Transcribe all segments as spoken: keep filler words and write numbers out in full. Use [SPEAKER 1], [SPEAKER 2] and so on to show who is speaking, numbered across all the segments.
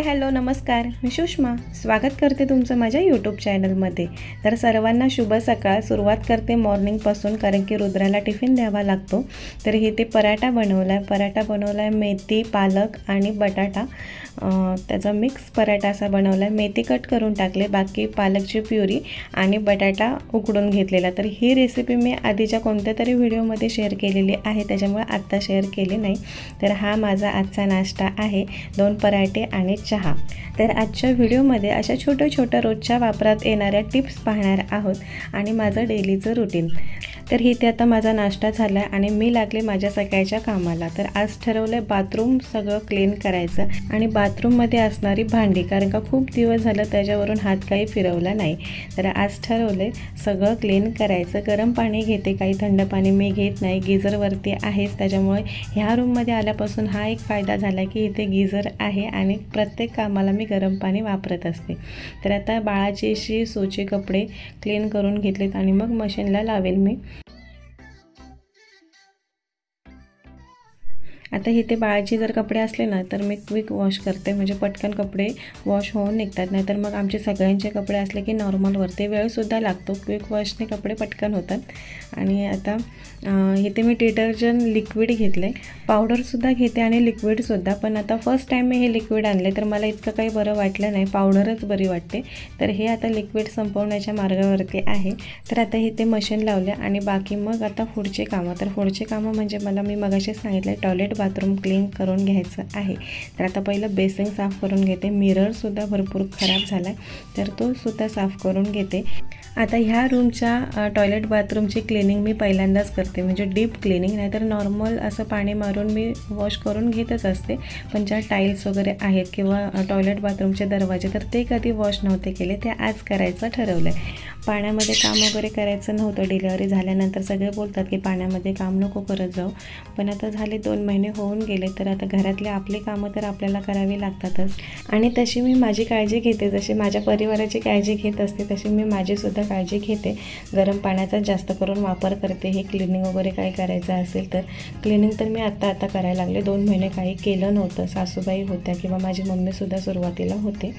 [SPEAKER 1] Hi hello नमस्कार, मी सुषमा स्वागत करते तुमचं माझ्या यूट्यूब चॅनलमध्ये। तर सर्वांना शुभ सकाळ। सुरुवात करते मॉर्निंगपासून, कारण की रुद्राला टिफिन द्यावा लागतो। तर इथे पराठा बनवला आहे पराठा बनवला आहे मेथी, पालक आणि बटाटा त्याचा मिक्स पराठा असा बनवला आहे। मेथी कट करून टाकले, बाकी पालकची प्युरी आणि बटाटा उकडून घेतलेला। तर ही रेसिपी मी आधीच्या कोणत्या तरी व्हिडिओमध्ये शेअर केलेली आहे, त्याच्यामुळे आत्ता शेअर केली नाही। तर हा माझा आजचा नाश्ता आहे, दोन पराठे आणि चहा। तर आजच्या व्हिडिओमध्ये अशा छोट्या छोट्या रोजच्या वापरात येणाऱ्या टिप्स पाहणार आहोत आणि माझं डेलीचं रुटीन। तर इथे आता माझा नाश्ता झाला आणि मी लागले माझ्या सकाळच्या कामाला। तर आज ठरवलं आहे बाथरूम सगळं क्लीन करायचं आणि बाथरूममध्ये असणारी भांडी, कारण का खूप दिवस झालं त्याच्यावरून हात काही फिरवला नाही। तर आज ठरवले सगळं क्लीन करायचं। गरम पाणी घेते, काही थंड पाणी मी घेत नाही, गिझरवरती आहेच। त्याच्यामुळे ह्या रूममध्ये आल्यापासून हा एक फायदा झाला की इथे गिझर आहे आणि प्रत्येक कामाला मी गरम पाणी वापरत असते। तर आता बाळाची अशी सोचे कपडे क्लीन करून घेतलेत आणि मग मशीनला लावेल मी। आता इथे बाळाची जर कपडे असले ना तर मी क्विक वॉश करते, म्हणजे पटकन कपडे वॉश होऊन निघतात। नाहीतर मग आमचे सगळ्यांचे कपडे असले की नॉर्मलवरती वेळसुद्धा लागतो, क्विक वॉशने कपडे पटकन होतात। आणि आता इथे मी डिटर्जंट लिक्विड घेतले, पावडरसुद्धा घेते आणि लिक्विडसुद्धा। पण आता फर्स्ट टाईम मी हे लिक्विड आणले तर मला इतकं काही बरं वाटलं नाही, पावडरच बरी वाटते। तर हे आता लिक्विड संपवण्याच्या मार्गावरती आहे। तर आता इथे मशीन लावले आणि बाकी मग आता पुढचे कामं। तर पुढचे कामं म्हणजे मला मी मगाशी सांगितलं टॉयलेट बाथरूम क्लीन करून घ्यायचं आहे। तर आता पहिलं बेसिंग साफ करून घेते, मिररसुद्धा भरपूर खराब झाला आहे तर तो सुद्धा साफ करून घेते। आता ह्या रूमच्या टॉयलेट बाथरूमची क्लिनिंग मी पहिल्यांदाच करते, म्हणजे डीप क्लिनिंग। नाहीतर नॉर्मल असं पाणी मारून मी वॉश करून घेतच असते। पण ज्या टाईल्स वगैरे आहेत किंवा टॉयलेट बाथरूमचे दरवाजे तर ते कधी वॉश नव्हते केले, ते आज करायचं ठरवलं आहे। पाण्यामध्ये काम वगैरे करायचं नव्हतं, डिलिव्हरी झाल्यानंतर सगळे बोलतात की पाण्यामध्ये काम नको करत जाऊ, पण आता झाले दोन महिने होऊन गेले तर आता घरातले आपली कामं तर आपल्याला करावी लागतातच। आणि तशी मी माझी काळजी घेते, जशी माझ्या परिवाराची काळजी घेत असते तशी मी माझीसुद्धा काळजी घेते। गरम पाण्याचा जास्त करून वापर करते हे क्लिनिंग वगैरे काय करायचं असेल तर। क्लिनिंग तर मी आत्ता आता करायला लागले, दोन महिने काही केलं नव्हतं। सासूबाई होत्या किंवा माझी मम्मीसुद्धा सुरुवातीला होते।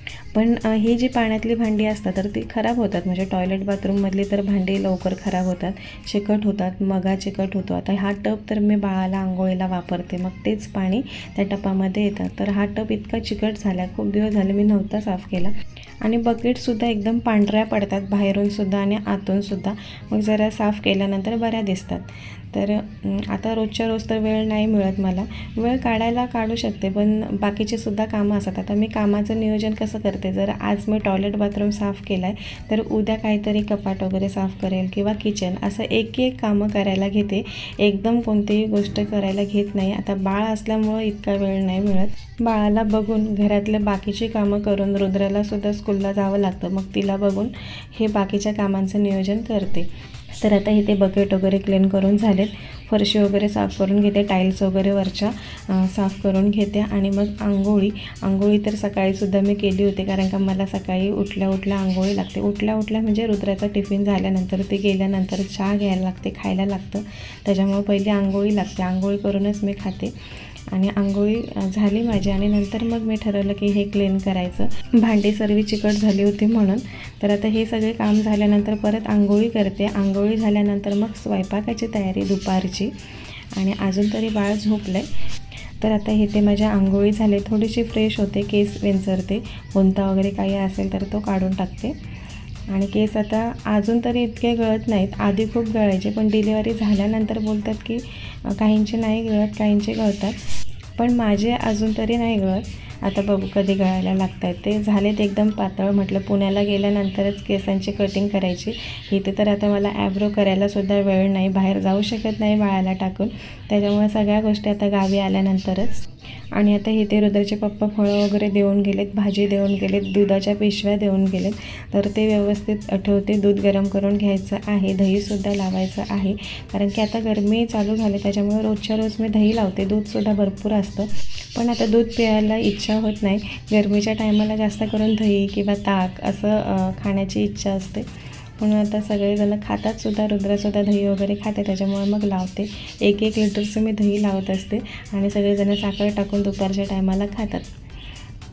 [SPEAKER 1] पण ही जी पाण्यातली भांडी असतात तर ती खराब होतात, म्हणजे टॉयलेट बाथरूममधली तर भांडी लवकर खराब होतात, चिकट होतात, मगा चिकट होतो। आता हा टब तर मी बाळाला आंघोळीला वापरते, मग तेच पाणी त्या टबामध्ये येतात। तर हा टब इतका चिकट झाला, खूप दिवस झाले मी नव्हता साफ केला। आणि बकेटसुद्धा एकदम पांढऱ्या पडतात बाहेरूनसुद्धा आणि आतूनसुद्धा, मग जरा साफ केल्यानंतर बऱ्या दिसतात। तर आता रोजच्या रोज तर वेळ नाही मिळत मला, वेळ काढायला काढू शकते पण बाकीचे सुद्धा कामं असतात। आता मी कामाचं नियोजन कसं करते, जर आज मी टॉयलेट बाथरूम साफ केला आहे तर उद्या काहीतरी कपाट वगैरे साफ करेल किंवा किचन, असं एक एक कामं करायला घेते, एकदम कोणतीही गोष्ट करायला घेत नाही। आता बाळ असल्यामुळं इतका वेळ नाही मिळत, बाळाला बघून घरातल्या बाकीची कामं करून रुद्रालासुद्धा स्कूलला जावं लागतं, मग तिला बघून हे बाकीच्या कामांचं नियोजन करते। तर आता इथे बकेट वगैरे क्लीन करून झालेत, फरशी वगैरे साफ करून घेते, टाईल्स वगैरे वरच्या साफ करून घेते। आणि मग आंघोळी आंघोळी तर सकाळीसुद्धा मी केली होती, कारण का मला सकाळी उठल्या उठल्या आंघोळी लागते। उठल्या उठल्या म्हणजे रुद्राचा टिफिन झाल्यानंतर ते गेल्यानंतर चहा घ्यायला लागते, खायला लागतं, त्याच्यामुळे पहिली आंघोळी लागते। आंघोळी करूनच मी खाते आणि आंघोळी झाली माझी आणि नंतर मग मी ठरवलं की हे क्लीन करायचं, भांडी सर्व चिकट झाली होती म्हणून। तर आता हे सगळे काम झाल्यानंतर परत आंघोळी करते, आंघोळी झाल्यानंतर मग स्वयंपाकाची तयारी दुपारची। आणि अजून तरी बाळ झोपलं आहे। तर आता इथे माझ्या आंघोळी झाले, थोडीशी फ्रेश होते, केस विंचरते, कोणता वगैरे काही असेल तर तो काढून टाकते। आणि केस आता अजून तरी इतके गळत नाहीत, आधी खूप गळायचे, पण डिलिव्हरी झाल्यानंतर बोलतात की काहींचे नाही गळत, काहींचे गळतात, पण माझे अजून तरी नाही गळत। आता बघू कधी गळायला लागत आहेत। ते झालेत एकदम पातळ, म्हटलं पुण्याला गेल्यानंतरच केसांची कटिंग करायची, इथे तर आता मला ॲब्रो करायलासुद्धा वेळ नाही, बाहेर जाऊ शकत नाही बाळाला टाकून, त्याच्यामुळे सगळ्या गोष्टी आता गावी आल्यानंतरच। आणि आता इथे रुद्राचे पप्पा फळं वगैरे देऊन गेलेत, भाजी देऊन गेलेत, दुधाच्या पिशव्या देऊन गेलेत, तर ते व्यवस्थित ठेवते। दूध गरम करून घ्यायचं आहे, दहीसुद्धा लावायचं आहे, कारण की आता गरमी चालू झाली त्याच्यामुळे रोजच्या रोज मी दही लावते, दूधसुद्धा भरपूर असतं, पण आता दूध प्यायला इच्छा होत नाही। गरमीच्या टायमाला जास्त करून दही किंवा ताक असं खाण्याची इच्छा असते, म्हणून आता सगळेजण खातातसुद्धा, रुद्रासुद्धा दही वगैरे खाते, त्याच्यामुळे मग लावते। एक एक लिटरचं मी दही लावत असते आणि सगळेजण साखर टाकून दुपारच्या टायमाला खातात।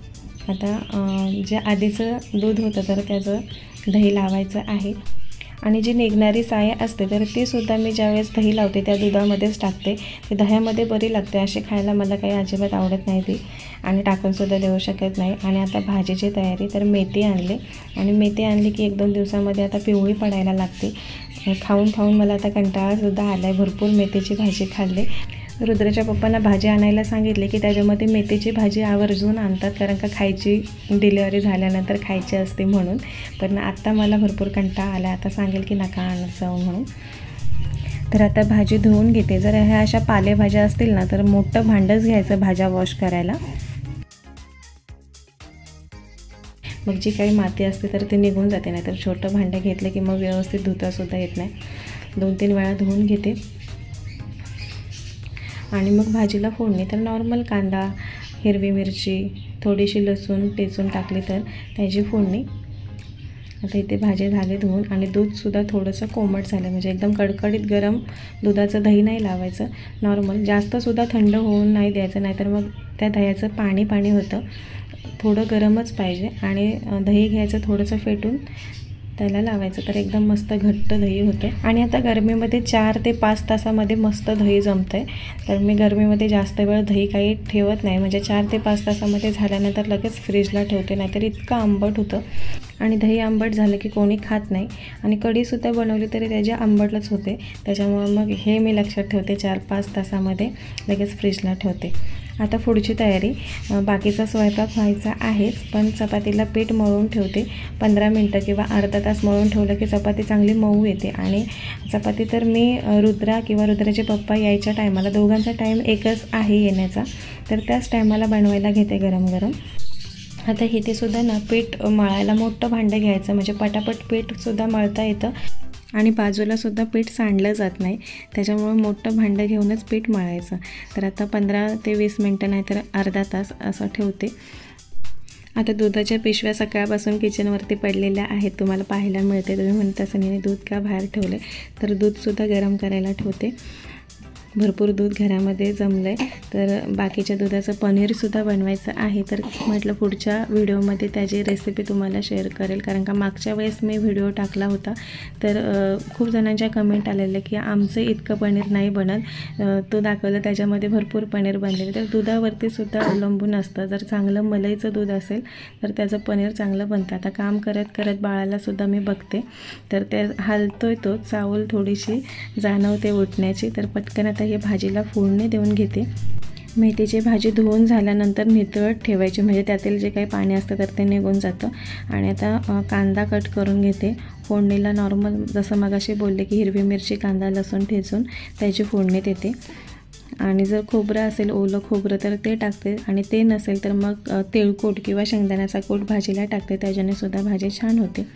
[SPEAKER 1] आता जे आधीचं दूध होतं तर त्याचं दही लावायचं आहे आणि जी निघणारी साय असते तर ती सुद्धा मी ज्यावेळेस दही लावते त्या दुधामध्येच टाकते. ते दह्यामध्ये बरी लागते, अशी खायला मला काही अजिबात आवडत नाही ती आणि टाकूनसुद्धा देऊ शकत नाही. आणि आता भाजीची तयारी, तर मेथी आणली आणि मेथी आणली की एक दोन दिवसामध्ये आता पिवळी पडायला लागते. खाऊन खाऊन मला आता कंटाळासुद्धा आला आहे, भरपूर मेथीची भाजी खाल्ली. रुद्राच्या पप्पांना भाजी आणायला सांगितले की त्याच्यामध्ये मेथीची भाजी आवर्जून आणतात, कारण का खायची डिलिव्हरी झाल्यानंतर खायची असते म्हणून. पण आत्ता मला भरपूर कंटाळा आला, आता सांगेल की नका आणत जाऊ म्हणून. तर आता भाजी धुवून घेते. जर ह्या अशा पालेभाज्या असतील ना तर मोठं भांडंच घ्यायचं भाज्या वॉश करायला, मग जी काही माती असते तर ती निघून जाते. नाही तर छोटं भांडं घेतलं की मग व्यवस्थित धुतासुद्धा येत नाही. दोन तीन वेळा धुवून घेते आणि मग भाजीला फोडणी, तर नॉर्मल कांदा, हिरवी मिरची, थोडीशी लसूण टेचून टाकली तर त्याची फोडणी. आता इथे भाजी झाले धुवून आणि दूधसुद्धा थोडंसं कोमट झालं, म्हणजे एकदम कडकडीत गरम दुधाचं दही नाही लावायचं, नॉर्मल. जास्तसुद्धा थंड होऊन नाही द्यायचं, नाहीतर मग त्या दह्याचं पाणी पाणी होतं. थोडं गरमच पाहिजे आणि दही घ्यायचं थोडंसं फेटून त्याला लावायचं, तर एकदम मस्त घट्ट दही होतं. आणि आता गरमीमध्ये चार ते पाच तासामध्ये मस्त दही जमतं आहे. तर मी गरमीमध्ये जास्त वेळ दही काही ठेवत नाही, म्हणजे चार ते पाच तासामध्ये झाल्यानंतर लगेच फ्रीजला ठेवते, नाहीतर इतकं आंबट होतं आणि दही आंबट झालं की कोणी खात नाही. आणि कढीसुद्धा बनवली तरी त्याचे आंबटच होते, त्याच्यामुळं मग हे मी लक्षात ठेवते, चार पाच तासामध्ये लगेच फ्रीजला ठेवते. आता पुढची तयारी, बाकीचा स्वयंपाक व्हायचा आहेच, पण चपातीला पीठ मळून ठेवते. पंधरा मिनटं किंवा अर्धा तास मळून ठेवलं की चपाती चांगली मऊ येते. आणि चपाती तर मी रुद्रा किंवा रुद्राचे पप्पा यायच्या टायमाला, दोघांचा टाईम एकच आहे येण्याचा, तर त्याच टायमाला बनवायला घेते गरम गरम. आता इथे सुद्धा ना पीठ मळायला मोठं भांडं घ्यायचं, म्हणजे पटापट पीठसुद्धा मळता येतं आणि बाजूलासुद्धा पीठ सांडलं जात नाही, त्याच्यामुळं मोठं भांडं घेऊनच पीठ मळायचं. तर आता पंधरा ते वीस मिनटं नाही तर अर्धा तास असं ठेवते. आता दुधाच्या पिशव्या सकाळपासून किचनवरती पडलेल्या आहेत, तुम्हाला पाहायला मिळते. तुम्ही म्हणत असं नाही दूध का बाहेर ठेवले, तर दूधसुद्धा गरम करायला ठेवते. भरपूर दूध घरामध्ये जमलं आहे, तर बाकीच्या दुधाचं पनीरसुद्धा बनवायचं आहे. तर म्हटलं पुढच्या व्हिडिओमध्ये त्याची रेसिपी तुम्हाला शेअर करेल, कारण का मागच्या वेळेस मी व्हिडिओ टाकला होता तर खूप जणांच्या कमेंट आलेल्या की आमचं इतकं पनीर नाही बनत, तो दाखवलं त्याच्यामध्ये भरपूर पनीर बनलेलं. तर दुधावरती सुद्धा अवलंबून असतं, जर चांगलं मलईचं दूध असेल तर त्याचं पनीर चांगलं बनतं. आता काम करत करत बाळालासुद्धा मी बघते, तर ते हलतोय, तो चावल थोडीशी जाणवते उठण्याची. तर पटकन आता हे भाजीला फोडणी देऊन घेते. मेथीची भाजी धुवून झाल्यानंतर नितळत ठेवायची, म्हणजे त्यातील जे काही पाणी असतं तर ते निघून जातं. आणि आता कांदा कट करून घेते. फोडणीला नॉर्मल जसं मगाशी बोलले की हिरवी मिरची, कांदा, लसूण ठेचून त्याची फोडणी देते. आणि जर खोबरं असेल, ओलं खोबरं, तर ते टाकते. आणि ते नसेल तर मग तेळकोट किंवा शेंगदाण्याचा कोट भाजीला टाकते, त्याच्याने सुद्धा भाजी छान होते.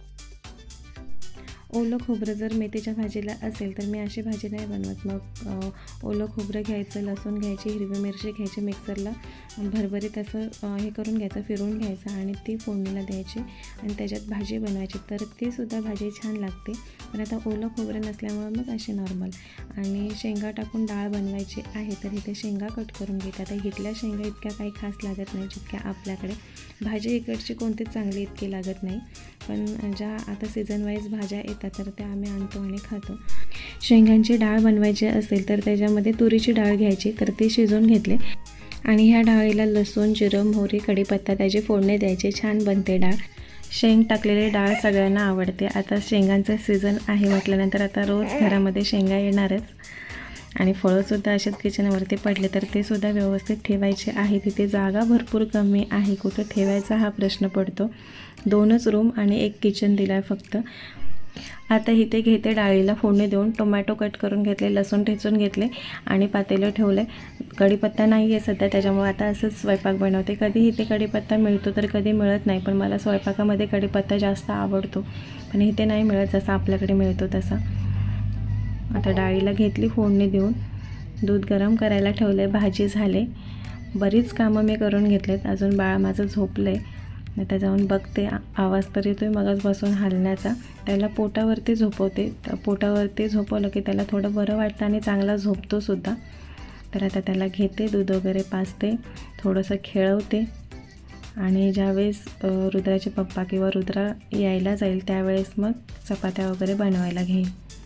[SPEAKER 1] ओलं खोबरं जर मेथीच्या भाजीला असेल तर मी अशी भाजी नाही बनवत. मग ओलं खोबरं घ्यायचं, लसूण घ्यायची, हिरवी मिरची घ्यायची, मिक्सरला भरभरीत असं हे करून घ्यायचं, फिरवून घ्यायचं आणि ती फोडणीला द्यायची आणि त्याच्यात भाजी बनवायची, तर तीसुद्धा भाजी छान लागते. पण आता ओलं खोबरं नसल्यामुळं मग अशी नॉर्मल. आणि शेंगा टाकून डाळ बनवायची आहे, तर इथे शेंगा कट करून घेते. आता इथल्या शेंगा इतक्या काही खास लागत नाही जितक्या आपल्याकडे. भाजी इकडची कोणतीच चांगली इतकी लागत नाही, पण ज्या आता सीझन वाईज भाज्या येतात तर त्या आम्ही आणतो आणि खातो. शेंगांची डाळ बनवायची असेल तर त्याच्यामध्ये तुरीची डाळ घ्यायची, तर ती शिजवून घेतली आणि ह्या डाळीला लसूण, जिरं, मोहरी, कढीपत्ता त्याची फोडणी द्यायची, छान बनते डाळ. शेंग टाकलेली डाळ सगळ्यांना आवडते. आता शेंगांचं सीझन आहे म्हटल्यानंतर आता रोज घरामध्ये शेंगा येणारच. आणि फळंसुद्धा असेच किचनवरती पडले तर ते सुद्धा व्यवस्थित ठेवायचे आहे. तिथे जागा भरपूर कमी आहे, कुठं ठेवायचा हा प्रश्न पडतो. दोनच रूम आणि एक किचन दिला आहे फक्त. आता इथे घेते डाळीला फोडणी देऊन, टोमॅटो कट करून घेतले, लसूण ठेचून घेतले आणि पातेलं ठेवले. कढीपत्ता नाही आहे सध्या, त्याच्यामुळे आता असंच स्वयंपाक बनवते. कधी इथे कढीपत्ता मिळतो तर कधी मिळत नाही, पण मला स्वयंपाकामध्ये कढीपत्ता जास्त आवडतो, पण इथे नाही मिळत जसा आपल्याकडे मिळतो तसा. आता डाळीला घेतली फोडणी देऊन, दूध गरम करायला ठेवले, भाजी झाले. बरीच कामं मी करून घेतलेत. अजून बाळ माझं झोपलं आहे, आता जाऊन बघते. आवाज तर येतोय मगच बसून हलण्याचा. त्याला पोटावरती झोपवते, पोटावरती झोपवलं की त्याला थोडं बरं वाटतं आणि चांगला झोपतोसुद्धा. तर आता त्याला घेते, दूध वगैरे पाजते, थोडंसं खेळवते आणि ज्यावेळेस रुद्राचे पप्पा किंवा रुद्रा यायला जाईल त्यावेळेस मग चपात्या वगैरे बनवायला घेईन.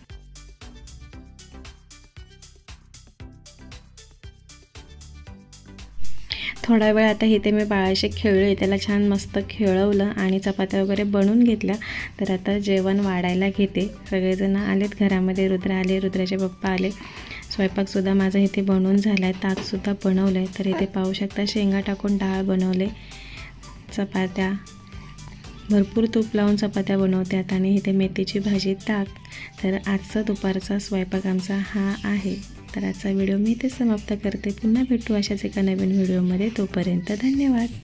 [SPEAKER 1] थोडा वेळ आता इथे मी बाळाशी खेळले, त्याला छान मस्त खेळवलं आणि चपात्या वगैरे बनवून घेतल्या. तर आता जेवण वाढायला घेते. सगळेजण आलेत घरामध्ये, रुद्रा आले, रुद्राचे पप्पा आले. स्वयंपाकसुद्धा माझा इथे बनवून झाला आहे, ताकसुद्धा बनवलं आहे. तर इथे पाहू शकता शेंगा टाकून डाळ बनवले, चपात्या भरपूर तूप लावून चपात्या बनवतात आणि इथे मेथीची भाजी ताक. तर आजचा दुपारचा स्वयंपाक आमचा हा आहे. तर आजचा व्हिडिओ मी इथे समाप्त करते. पुन्हा भेटू अशाच एका नवीन व्हिडिओमध्ये. तोपर्यंत धन्यवाद.